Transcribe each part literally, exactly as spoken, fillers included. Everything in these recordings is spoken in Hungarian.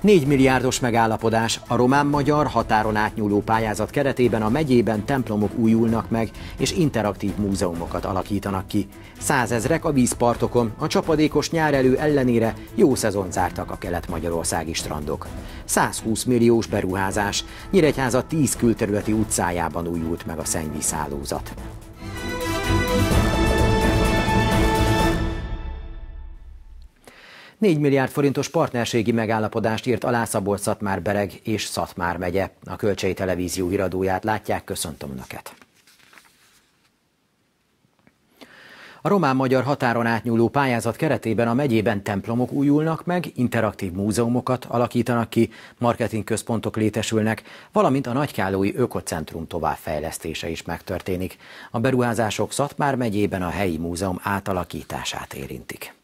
négy milliárdos megállapodás. A román-magyar határon átnyúló pályázat keretében a megyében templomok újulnak meg, és interaktív múzeumokat alakítanak ki. Százezrek a vízpartokon, a csapadékos nyárelő ellenére jó szezont zártak a kelet-magyarországi strandok. százhúsz milliós beruházás. Nyíregyháza tíz külterületi utcájában újult meg a szennyvízhálózat. négy milliárd forintos partnerségi megállapodást írt alá Szabolcs-Szatmár-Bereg és Szatmár megye. A Kölcsei Televízió híradóját látják, köszöntöm Önöket. A román-magyar határon átnyúló pályázat keretében a megyében templomok újulnak meg, interaktív múzeumokat alakítanak ki, marketingközpontok létesülnek, valamint a Nagykállói Ökocentrum továbbfejlesztése is megtörténik. A beruházások Szatmár megyében a helyi múzeum átalakítását érintik.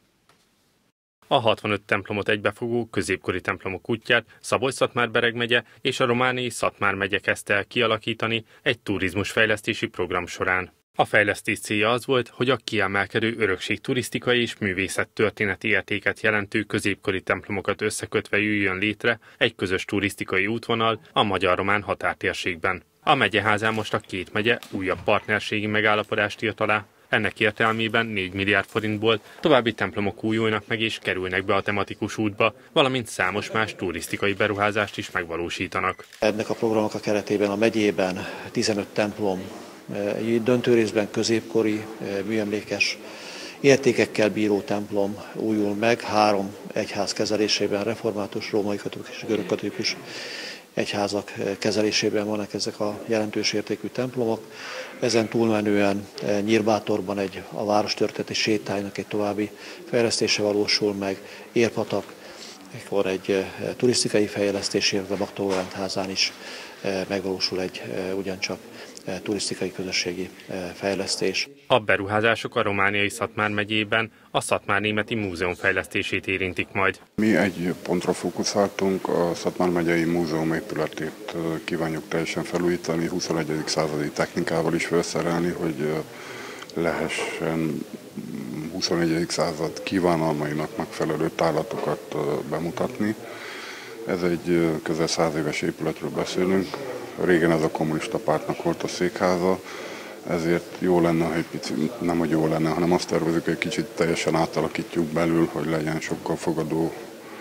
A hatvanöt templomot egybefogó középkori templomok útját Szabolcs-Szatmár-Bereg megye és a romániai Szatmár megye kezdte el kialakítani egy turizmusfejlesztési program során. A fejlesztés célja az volt, hogy a kiemelkedő örökség turisztikai és művészettörténeti értéket jelentő középkori templomokat összekötve jöjjön létre egy közös turisztikai útvonal a magyar-román határtérségben. A megyeházán most a két megye újabb partnerségi megállapodást írt alá. Ennek értelmében négy milliárd forintból további templomok újulnak meg és kerülnek be a tematikus útba, valamint számos más turisztikai beruházást is megvalósítanak. Ennek a programok a keretében a megyében tizenöt templom, döntő részben középkori, műemlékes értékekkel bíró templom újul meg, három egyház kezelésében, református, római katolikus és görög katolikus egyházak kezelésében vannak ezek a jelentős értékű templomok. Ezen túlmenően Nyírbátorban egy, a várostörténeti sétánynak egy további fejlesztése valósul meg, Érpatak, akkor egy turisztikai fejlesztés, illetve Baktóvárendházán is megvalósul egy ugyancsak turisztikai közösségi fejlesztés. A beruházások a romániai Szatmár megyében a Szatmár-németi múzeum fejlesztését érintik majd. Mi egy pontra fókuszáltunk, a Szatmár megyei múzeum épületét kívánjuk teljesen felújítani, huszonegyedik századi technikával is felszerelni, hogy lehessen huszonegyedik század kívánalmainak megfelelő tárlatokat bemutatni. Ez egy közel száz éves épületről beszélünk. Régen ez a kommunista pártnak volt a székháza, ezért jó lenne, hogy picit, nem hogy jó lenne, hanem azt tervezünk, hogy kicsit teljesen átalakítjuk belül, hogy legyen sokkal fogadó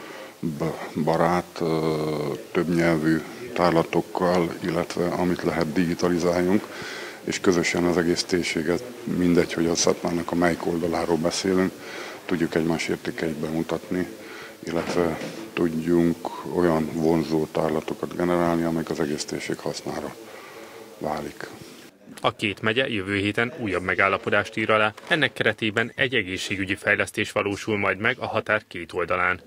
barát, többnyelvű tárlatokkal, illetve amit lehet digitalizáljunk, és közösen az egész térséget, mindegy, hogy a Szatmárnak a melyik oldaláról beszélünk, tudjuk egymás értékeit bemutatni, illetve tudjunk olyan vonzó tárlatokat generálni, amelyek az egész térség hasznára válik. A két megye jövő héten újabb megállapodást ír alá, ennek keretében egy egészségügyi fejlesztés valósul majd meg a határ két oldalán.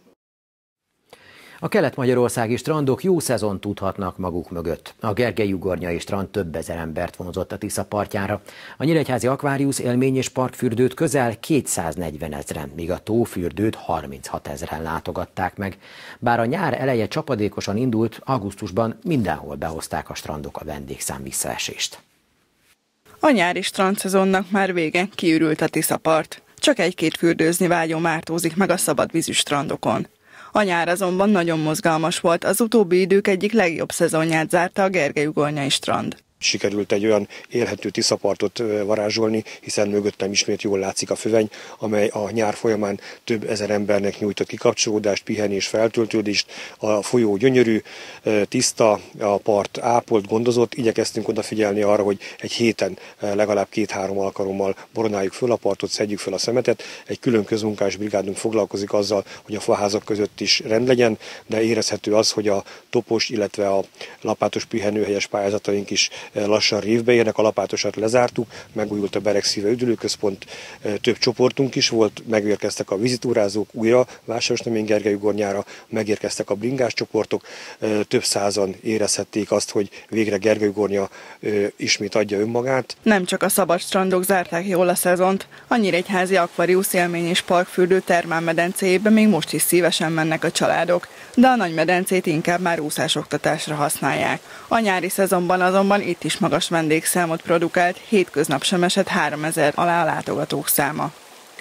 A kelet-magyarországi strandok jó szezont tudhatnak maguk mögött. A Gergely-ugornyai strand több ezer embert vonzott a Tisza partjára. A nyíregyházi Aquarius élmény- és parkfürdőt közel kétszáznegyven ezren, míg a tófürdőt harminchat ezren látogatták meg. Bár a nyár eleje csapadékosan indult, augusztusban mindenhol behozták a strandok a vendégszám visszaesést. A nyári strandszezonnak már vége, kiürült a Tisza part. Csak egy-két fürdőzni vágyó mártózik meg a szabadvízű strandokon. A nyár azonban nagyon mozgalmas volt, az utóbbi idők egyik legjobb szezonját zárta a Gergely-ugornyai strand. Sikerült egy olyan élhető tiszapartot varázsolni, hiszen mögöttem ismét jól látszik a föveny, amely a nyár folyamán több ezer embernek nyújtott kikapcsolódást, pihenést, feltöltődést. A folyó gyönyörű, tiszta, a part ápolt, gondozott. Igyekeztünk odafigyelni arra, hogy egy héten legalább két-három alkalommal boronáljuk föl a partot, szedjük föl a szemetet. Egy külön közmunkás brigádunk foglalkozik azzal, hogy a faházak között is rend legyen, de érezhető az, hogy a topos, illetve a lapátos pihenőhelyes pályázataink is lassan révbe érnek, a lapátosat lezártuk, megújult a Beregszíve üdülőközpont, több csoportunk is volt, megérkeztek a vizitúrázók újra Vásárosnamény Gergely-ugornyára, megérkeztek a bringás csoportok, több százan érezhették azt, hogy végre Gergely-ugornya ismét adja önmagát. Nem csak a szabad strandok zárták jól a szezont, a nyíregyházi Aquarius élmény- és parkfürdő termálmedencéjébe még most is szívesen mennek a családok, de a nagy medencét inkább már úszásoktatásra használják. A nyári szezonban azonban itt is magas vendégszámot produkált, hétköznap sem esett háromezer alá a látogatók száma.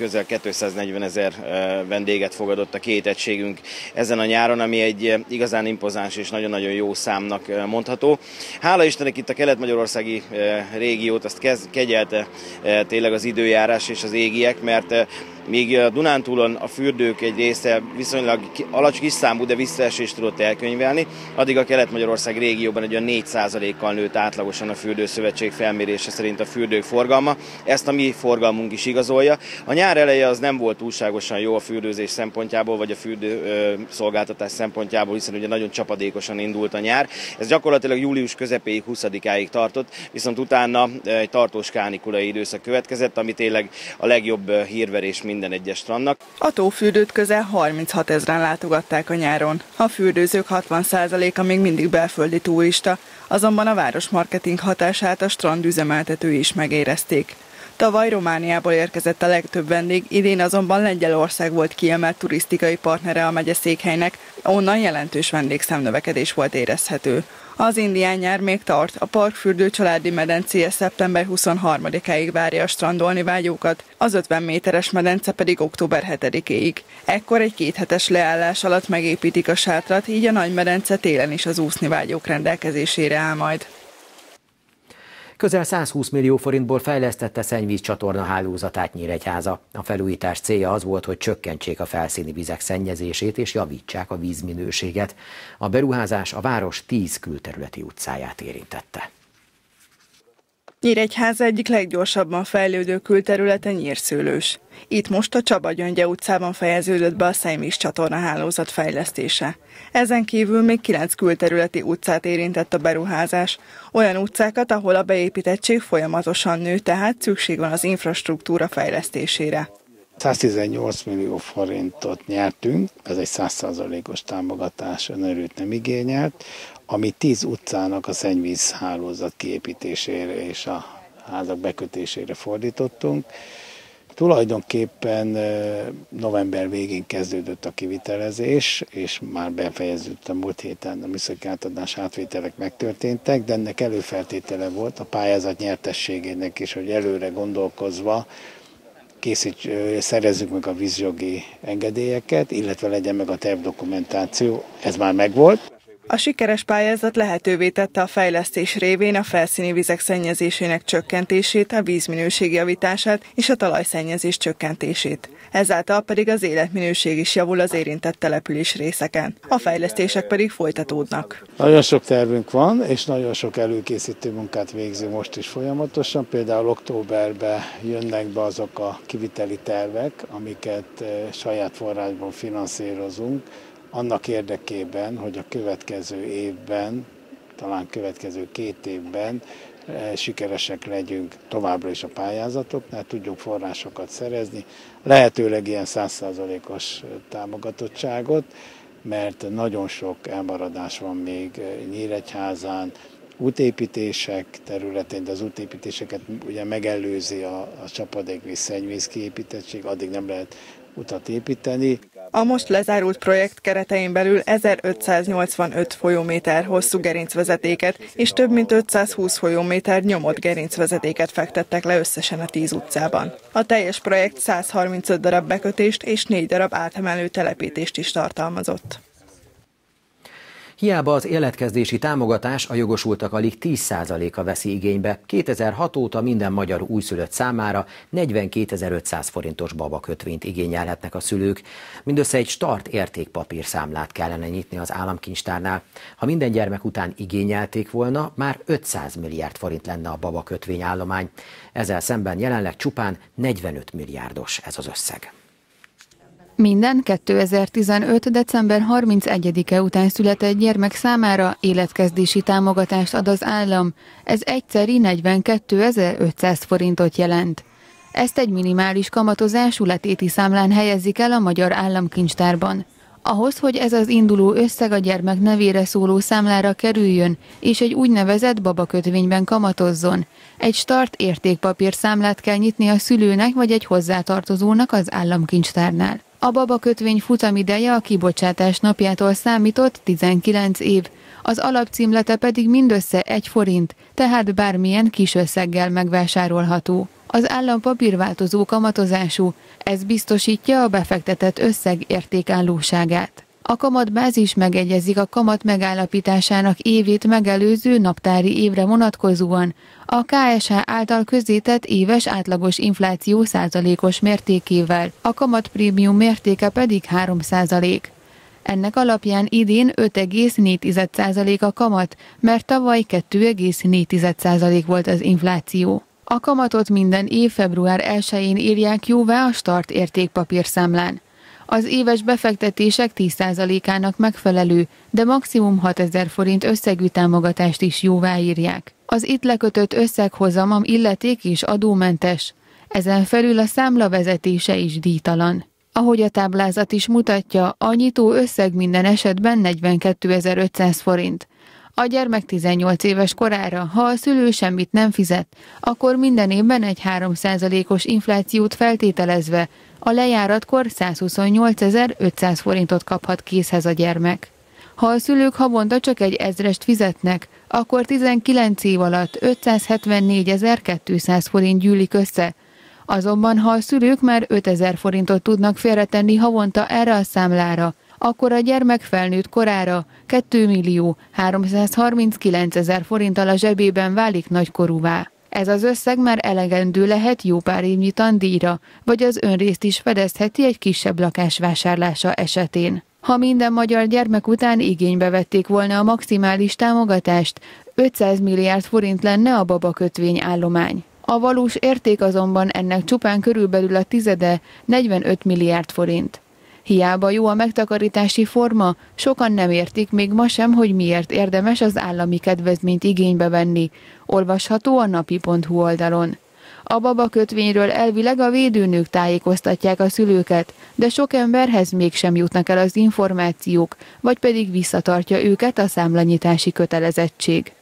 közel kétszáznegyvenezer vendéget fogadott a két egységünk ezen a nyáron, ami egy igazán impozáns és nagyon-nagyon jó számnak mondható. Hála Istennek itt a kelet-magyarországi régiót azt kegyelte tényleg az időjárás és az égiek, mert míg a Dunántúlon a fürdők egy része viszonylag alacsony kis számú, de visszaesést tudott elkönyvelni, addig a Kelet-Magyarország régióban egy olyan négy százalékkal nőtt átlagosan a Fürdőszövetség felmérése szerint a fürdők forgalma. Ezt a mi forgalmunk is igazolja. A nyár eleje az nem volt túlságosan jó a fürdőzés szempontjából, vagy a fürdő szolgáltatás szempontjából, hiszen ugye nagyon csapadékosan indult a nyár. Ez gyakorlatilag július közepéig, huszadikáig tartott, viszont utána egy tartós kánikulai időszak következett, ami tényleg a legjobb hírverés minden egyes strandnak. A tófürdőt közel harminchat ezren látogatták a nyáron. A fürdőzők hatvan százaléka még mindig belföldi turista, azonban a városmarketing hatását a strand üzemeltetői is megérezték. Tavaly Romániából érkezett a legtöbb vendég, idén azonban Lengyelország volt kiemelt turisztikai partnere a megyeszékhelynek, onnan jelentős vendégszámnövekedés volt érezhető. Az indián nyár még tart, a parkfürdő családi medencéje szeptember huszonharmadikáig várja a strandolni vágyókat, az ötven méteres medence pedig október hetedikéig. Ekkor egy kéthetes leállás alatt megépítik a sátrat, így a nagy medence télen is az úszni vágyók rendelkezésére áll majd. Közel százhúsz millió forintból fejlesztette szennyvíz csatorna hálózatát Nyíregyháza. A felújítás célja az volt, hogy csökkentsék a felszíni vizek szennyezését és javítsák a vízminőséget. A beruházás a város tíz külterületi utcáját érintette. Nyíregyháza egyik leggyorsabban fejlődő külterülete Nyírszőlős. Itt most a Csaba-Gyöngye utcában fejeződött be a szennyvíz csatorna hálózat fejlesztése. Ezen kívül még kilenc külterületi utcát érintett a beruházás. Olyan utcákat, ahol a beépítettség folyamatosan nő, tehát szükség van az infrastruktúra fejlesztésére. száztizennyolc millió forintot nyertünk, ez egy száz százalékos támogatás, önerőt nem igényelt, ami tíz utcának a szennyvízhálózat kiépítésére és a házak bekötésére fordítottunk. Tulajdonképpen november végén kezdődött a kivitelezés, és már befejeződött a múlt héten a műszaki átadás átvételek megtörténtek, de ennek előfeltétele volt a pályázat nyertességének is, hogy előre gondolkozva készíts, szerezzük meg a vízjogi engedélyeket, illetve legyen meg a tervdokumentáció, ez már megvolt. A sikeres pályázat lehetővé tette a fejlesztés révén a felszíni vizek szennyezésének csökkentését, a vízminőség javítását és a talajszennyezés csökkentését. Ezáltal pedig az életminőség is javul az érintett település részeken. A fejlesztések pedig folytatódnak. Nagyon sok tervünk van, és nagyon sok előkészítő munkát végzünk most is folyamatosan. Például októberben jönnek be azok a kiviteli tervek, amiket saját forrásból finanszírozunk, annak érdekében, hogy a következő évben, talán következő két évben sikeresek legyünk továbbra is a pályázatoknál, tudjunk forrásokat szerezni, lehetőleg ilyen száz százalékos támogatottságot, mert nagyon sok elmaradás van még Nyíregyházán, útépítések területén, de az útépítéseket ugye megelőzi a, a csapadékvíz szennyvíz kiépítettség, addig nem lehet utat építeni. A most lezárult projekt keretein belül ezerötszáznyolcvanöt folyóméter hosszú gerincvezetéket és több mint ötszázhúsz folyóméter nyomott gerincvezetéket fektettek le összesen a tíz utcában. A teljes projekt százharmincöt darab bekötést és négy darab átemelő telepítést is tartalmazott. Hiába az életkezdési támogatás, a jogosultak alig tíz százaléka veszi igénybe. kétezer-hat óta minden magyar újszülött számára negyvenkétezer-ötszáz forintos babakötvényt igényelhetnek a szülők. Mindössze egy start értékpapírszámlát kellene nyitni az államkincstárnál. Ha minden gyermek után igényelték volna, már ötszáz milliárd forint lenne a babakötvény állomány. Ezzel szemben jelenleg csupán negyvenöt milliárdos ez az összeg. Minden kétezer-tizenöt. december harmincegyedike után született gyermek számára életkezdési támogatást ad az állam. Ez egyszeri negyvenkétezer-ötszáz forintot jelent. Ezt egy minimális kamatozású letéti számlán helyezik el a Magyar Államkincstárban. Ahhoz, hogy ez az induló összeg a gyermek nevére szóló számlára kerüljön, és egy úgynevezett babakötvényben kamatozzon, egy start értékpapír számlát kell nyitni a szülőnek vagy egy hozzátartozónak az államkincstárnál. A babakötvény futamideje a kibocsátás napjától számított tizenkilenc év, az alapcímlete pedig mindössze egy forint, tehát bármilyen kis összeggel megvásárolható. Az állam papírváltozó kamatozású, ez biztosítja a befektetett összeg értékállóságát. A kamatbázis megegyezik a kamat megállapításának évét megelőző naptári évre vonatkozóan a ká es há által közzétett éves átlagos infláció százalékos mértékével, a kamatprémium mértéke pedig három százalék. Ennek alapján idén öt egész négy százalék a kamat, mert tavaly kettő egész négy százalék volt az infláció. A kamatot minden év február elsején írják jóvá a start értékpapírszámlán. Az éves befektetések tíz százalékának megfelelő, de maximum hatezer forint összegű támogatást is jóváírják. Az itt lekötött összeghozamam illeték és adómentes. Ezen felül a számla vezetése is díjtalan. Ahogy a táblázat is mutatja, a nyitó összeg minden esetben negyvenkétezer-ötszáz forint. A gyermek tizennyolc éves korára, ha a szülő semmit nem fizet, akkor minden évben egy három százalékos inflációt feltételezve a lejáratkor százhuszonnyolcezer-ötszáz forintot kaphat készhez a gyermek. Ha a szülők havonta csak egy ezrest fizetnek, akkor tizenkilenc év alatt ötszázhetvennégyezer-kétszáz forint gyűlik össze. Azonban ha a szülők már ötezer forintot tudnak félretenni havonta erre a számlára, akkor a gyermek felnőtt korára kétmillió háromszázharminckilencezer forinttal a zsebében válik nagykorúvá. Ez az összeg már elegendő lehet jó pár évnyi tandíjra, vagy az önrészt is fedezheti egy kisebb lakás vásárlása esetén. Ha minden magyar gyermek után igénybe vették volna a maximális támogatást, ötszáz milliárd forint lenne a babakötvény állomány. A valós érték azonban ennek csupán körülbelül a tizede, negyvenöt milliárd forint. Hiába jó a megtakarítási forma, sokan nem értik még ma sem, hogy miért érdemes az állami kedvezményt igénybe venni. Olvasható a napi pont hu oldalon. A babakötvényről elvileg a védőnők tájékoztatják a szülőket, de sok emberhez mégsem jutnak el az információk, vagy pedig visszatartja őket a számlanyitási kötelezettség.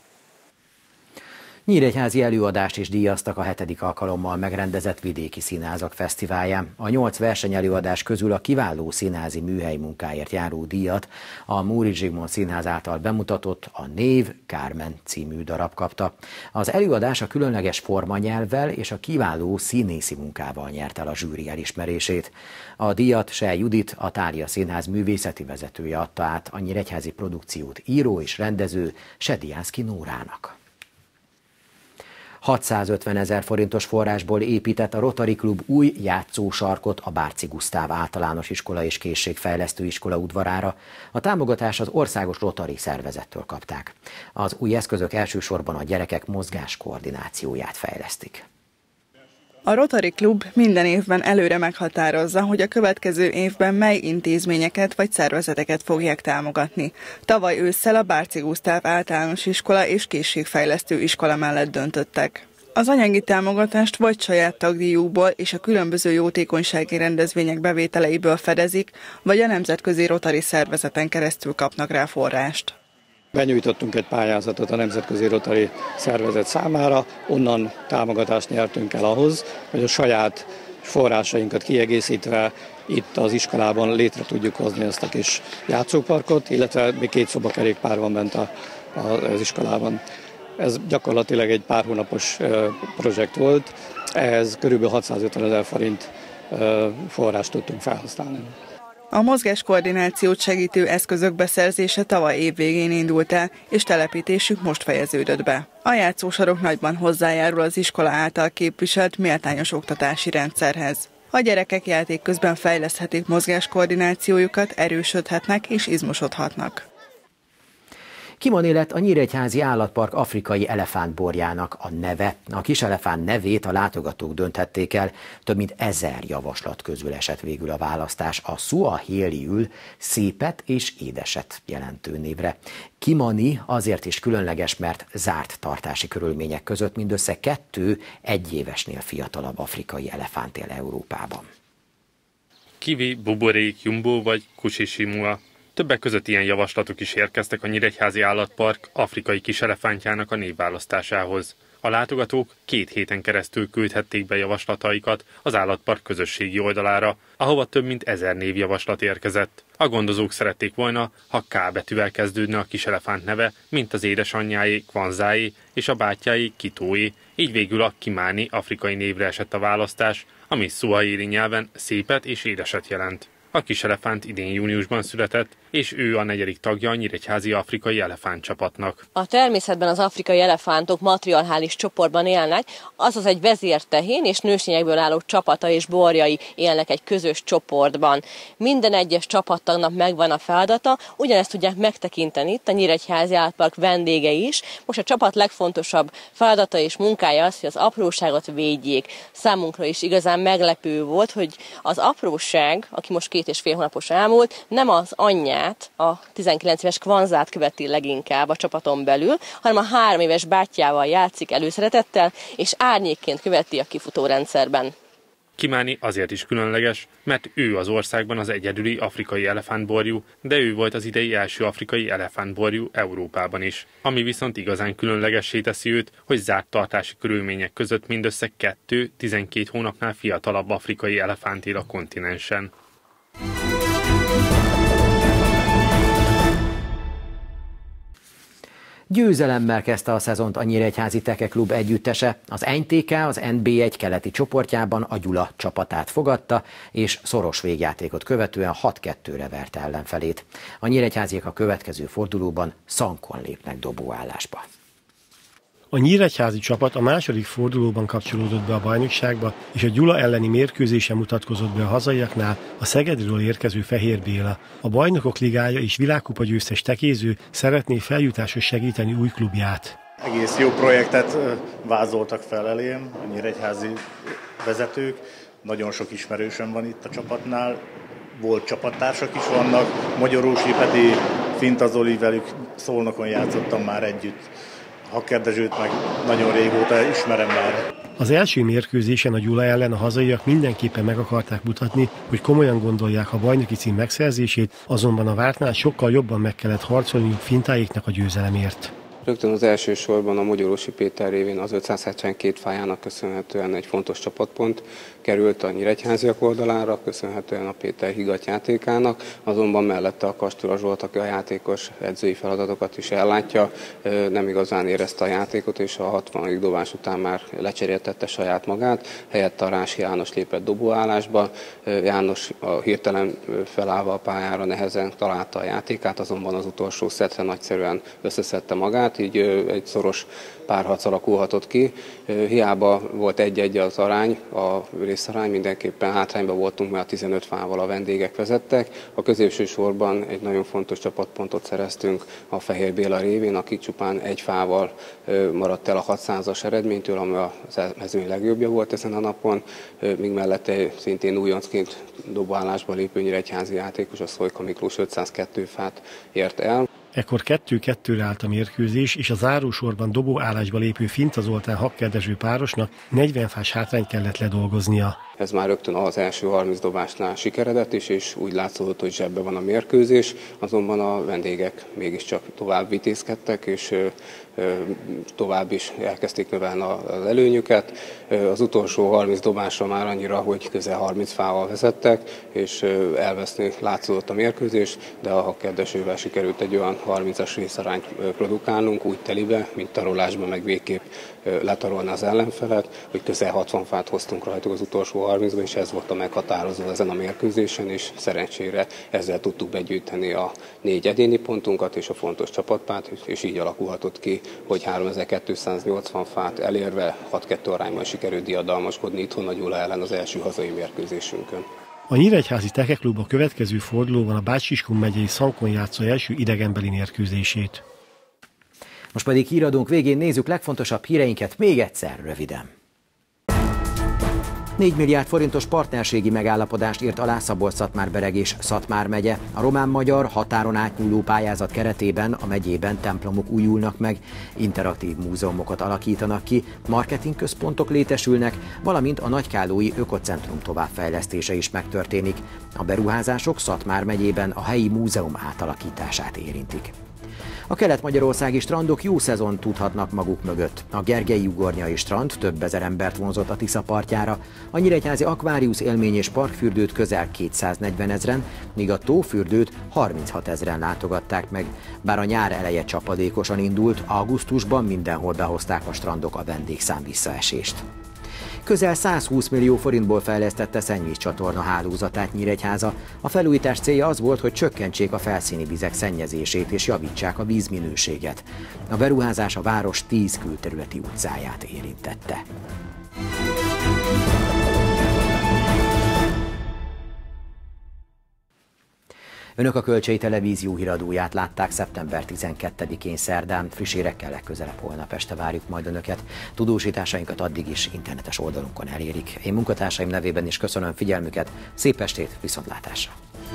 Nyíregyházi előadást is díjaztak a hetedik alkalommal megrendezett Vidéki Színházak Fesztiválján. A nyolc versenyelőadás közül a kiváló színházi műhely munkáért járó díjat a Móricz Zsigmond Színház által bemutatott A Név Kármen című darab kapta. Az előadás a különleges formanyelvvel és a kiváló színészi munkával nyert el a zsűri elismerését. A díjat Sely Judit, a Thália Színház művészeti vezetője adta át a nyíregyházi produkciót író és rendező Sediánszky Nórának. hatszázötven ezer forintos forrásból épített a Rotary Klub új játszósarkot a Bárczy Gusztáv Általános Iskola és Készségfejlesztő Iskola udvarára. A támogatást az Országos Rotary Szervezettől kapták. Az új eszközök elsősorban a gyerekek mozgás koordinációját fejlesztik. A Rotary Klub minden évben előre meghatározza, hogy a következő évben mely intézményeket vagy szervezeteket fogják támogatni. Tavaly ősszel a Bárczy Gusztáv Általános Iskola és Készségfejlesztő Iskola mellett döntöttek. Az anyagi támogatást vagy saját tagdíjukból és a különböző jótékonysági rendezvények bevételeiből fedezik, vagy a nemzetközi Rotary szervezeten keresztül kapnak rá forrást. Benyújtottunk egy pályázatot a Nemzetközi Rotary Szervezet számára, onnan támogatást nyertünk el ahhoz, hogy a saját forrásainkat kiegészítve itt az iskolában létre tudjuk hozni ezt a kis játszóparkot, illetve még két szobakerékpár van bent a, a, az iskolában. Ez gyakorlatilag egy pár hónapos projekt volt, ehhez körülbelül hatszázötven ezer forint forrást tudtunk felhasználni. A mozgáskoordinációt segítő eszközök beszerzése tavaly év végén indult el, és telepítésük most fejeződött be. A játszósarok nagyban hozzájárul az iskola által képviselt méltányos oktatási rendszerhez. A gyerekek játék közben fejleszthetik mozgáskoordinációjukat, erősödhetnek és izmosodhatnak. Kimondé lett a Nyíregyházi Állatpark afrikai elefántborjának a neve. A kis elefánt nevét a látogatók dönthették el, több mint ezer javaslat közül esett végül a választás a Suahéliül szépet és édeset jelentő névre. Kimani azért is különleges, mert zárt tartási körülmények között mindössze kettő egyévesnél fiatalabb afrikai elefánt él Európában. Kiwi, buborék, jumbo vagy kusisimua. Többek között ilyen javaslatok is érkeztek a Nyíregyházi Állatpark afrikai kiselefántjának a névválasztásához. A látogatók két héten keresztül küldhették be javaslataikat az állatpark közösségi oldalára, ahova több mint ezer névjavaslat érkezett. A gondozók szerették volna, ha K betűvel kezdődne a kis elefánt neve, mint az édesanyjáé, Kwanzáé és a bátyjáé, Kitóé, így végül a Kimani afrikai névre esett a választás, ami szuahili nyelven szépet és édeset jelent. A kis elefánt idén júniusban született, és ő a negyedik tagja a nyíregyházi afrikai elefántcsapatnak. A természetben az afrikai elefántok matriarchális csoportban élnek, azaz egy vezértehén és nőstényekből álló csapata és borjai élnek egy közös csoportban. Minden egyes csapattagnak megvan a feladata, ugyanezt tudják megtekinteni itt a Nyíregyházi Állatpark vendégei is. Most a csapat legfontosabb feladata és munkája az, hogy az apróságot védjék. Számunkra is igazán meglepő volt, hogy az apróság, aki most két és fél hónapos elmúlt, nem az anyját, a tizenkilenc éves Kwanzát követi leginkább a csapaton belül, hanem a három éves bátyjával játszik előszeretettel, és árnyékként követi a kifutórendszerben. Kimani azért is különleges, mert ő az országban az egyedüli afrikai elefántborjú, de ő volt az idei első afrikai elefántborjú Európában is. Ami viszont igazán különlegessé teszi őt, hogy zárt tartási körülmények között mindössze kettő tizenkét hónapnál fiatalabb afrikai elefánt él a kontinensen. Győzelemmel kezdte a szezont a Nyíregyházi Teke Klub együttese. Az en té ká az en bé egy keleti csoportjában a Gyula csapatát fogadta, és szoros végjátékot követően hat kettőre verte ellenfelét. A nyíregyháziak a következő fordulóban Szankon lépnek dobóállásba. A nyíregyházi csapat a második fordulóban kapcsolódott be a bajnokságba, és a Gyula elleni mérkőzésen mutatkozott be a hazaiaknál a Szegedről érkező Fehér Béla. A Bajnokok Ligája és világkupa győztes tekéző szeretné feljutáshoz segíteni új klubját. Egész jó projektet vázoltak fel elém a nyíregyházi vezetők. Nagyon sok ismerősöm van itt a csapatnál. Volt csapattársak is vannak. Magyarósi Peti, Finta Zoli, velük Szolnokon játszottam már együtt. Hakker Dezsőt meg nagyon régóta ismerem már. Az első mérkőzésen a Gyula ellen a hazaiak mindenképpen meg akarták mutatni, hogy komolyan gondolják a bajnoki cím megszerzését, azonban a vártnál sokkal jobban meg kellett harcolniuk Fintáéknak a győzelemért. Rögtön az első sorban a Magyarósi Péter révén az ötszázhetvenkét fájának köszönhetően egy fontos csapatpont került a nyíregyháziak oldalára, köszönhetően a Péter higgadt játékának, azonban mellette a Kastura Zsolt, aki a játékos edzői feladatokat is ellátja, nem igazán érezte a játékot, és a hatvanadik dobás után már lecseréltette saját magát, helyette a Rási János lépett dobóállásba. János a hirtelen felállva a pályára nehezen találta a játékát, azonban az utolsó szetre nagyszerűen összeszedte magát, így egy szoros párharc alakulhatott ki. Hiába volt egy-egy az arány, a részarány, mindenképpen hátrányban voltunk, mert a tizenöt fával a vendégek vezettek. A középső sorban egy nagyon fontos csapatpontot szereztünk a Fehér Béla révén, aki csupán egy fával maradt el a hatszázas eredménytől, ami a mezőny legjobbja volt ezen a napon, míg mellette szintén újoncként dobóállásba lépő nyíregyházi játékos, a Szojka Miklós ötszázkettő fát ért el. Ekkor kettő kettőre állt a mérkőzés, és a zárósorban dobóállásba lépő Finta Zoltán Hakker Dezső párosnak negyven fás hátrányt kellett ledolgoznia. Ez már rögtön az első harminc dobásnál sikeredett is, és úgy látszott, hogy zsebbe van a mérkőzés, azonban a vendégek mégiscsak tovább vitézkedtek, és tovább is elkezdték növelni az előnyüket. Az utolsó harminc dobásra már annyira, hogy közel harminc fával vezettek, és elveszni látszódott a mérkőzés, de a Hakker Dezsővel sikerült egy olyan harmincas részarányt produkálnunk, úgy telibe, mint tarolásban, meg végképp letarolni az ellenfelet, hogy közel hatvan fát hoztunk rajtuk az utolsó harmincban, és ez volt a meghatározó ezen a mérkőzésen, és szerencsére ezzel tudtuk begyűjteni a négy egyéni pontunkat és a fontos csapatpát, és így alakulhatott ki, hogy háromezer-kétszáznyolcvan fát elérve hat kettő arányban sikerült diadalmaskodni itthon a Gyula ellen az első hazai mérkőzésünkön. A Nyíregyházi Teke Klub a következő fordulóban a Bács-Kiskun megyei Szankon játsza első idegenbeli mérkőzését. Most pedig híradónk végén nézzük legfontosabb híreinket még egyszer röviden. négy milliárd forintos partnerségi megállapodást írt alá Szabolcs-Szatmár-Bereg és Szatmár megye. A román-magyar határon átnyúló pályázat keretében a megyében templomok újulnak meg, interaktív múzeumokat alakítanak ki, marketingközpontok létesülnek, valamint a Nagykállói Ökocentrum továbbfejlesztése is megtörténik. A beruházások Szatmár megyében a helyi múzeum átalakítását érintik. A kelet-magyarországi strandok jó szezon tudhatnak maguk mögött. A Gergelyi-ugornyai strand több ezer embert vonzott a Tisza partjára, a nyíregyházi Aquarius élmény és parkfürdőt közel kétszáznegyven ezren, míg a tófürdőt harminchat ezren látogatták meg. Bár a nyár eleje csapadékosan indult, augusztusban mindenhol behozták a strandok a vendégszám visszaesést. Közel százhúsz millió forintból fejlesztette szennyvízcsatorna hálózatát Nyíregyháza. A felújítás célja az volt, hogy csökkentsék a felszíni vizek szennyezését és javítsák a vízminőséget. A beruházás a város tíz külterületi utcáját érintette. Önök a Kölcsei Televízió híradóját látták szeptember tizenkettedikén szerdán. Friss hírekkel legközelebb holnap este várjuk majd Önöket. Tudósításainkat addig is internetes oldalunkon elérik. Én munkatársaim nevében is köszönöm figyelmüket. Szép estét, viszontlátásra!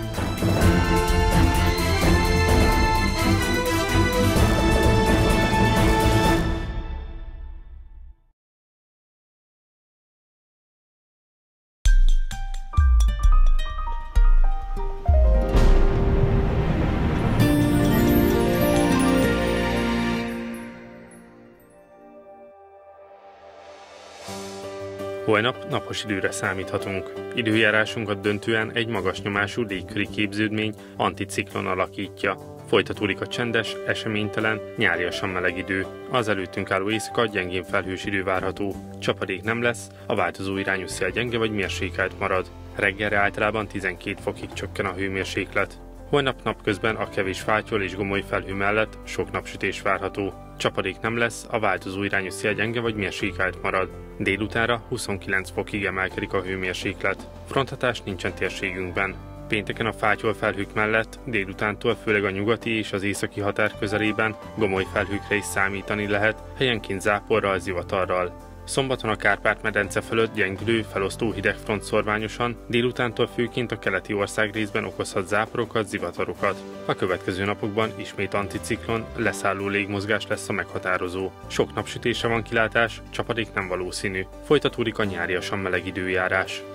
Holnap napos időre számíthatunk. Időjárásunkat döntően egy magas nyomású légköri képződmény, anticiklon alakítja. Folytatódik a csendes, eseménytelen, nyáriasan meleg idő. Az előttünk álló éjszaka gyengén felhős idő várható. Csapadék nem lesz, a változó irányú szél gyenge vagy mérsékelt marad. Reggelre általában tizenkét fokig csökken a hőmérséklet. Holnap napközben a kevés fátyol és gomoly felhő mellett sok napsütés várható. Csapadék nem lesz, a változó irányú szél gyenge vagy mérsékelt marad. Délutánra huszonkilenc fokig emelkedik a hőmérséklet. Fronthatás nincsen térségünkben. Pénteken a fátyol felhők mellett délutántól főleg a nyugati és az északi határ közelében gomoly felhőkre is számítani lehet, helyenként záporral, zivatarral. Szombaton a Kárpát-medence fölött gyengülő, felosztó hidegfront szorványosan, délutántól főként a keleti ország részben okozhat záporokat, zivatarokat. A következő napokban ismét anticiklon, leszálló légmozgás lesz a meghatározó. Sok napsütésre van kilátás, csapadék nem valószínű. Folytatódik a nyáriasan meleg időjárás.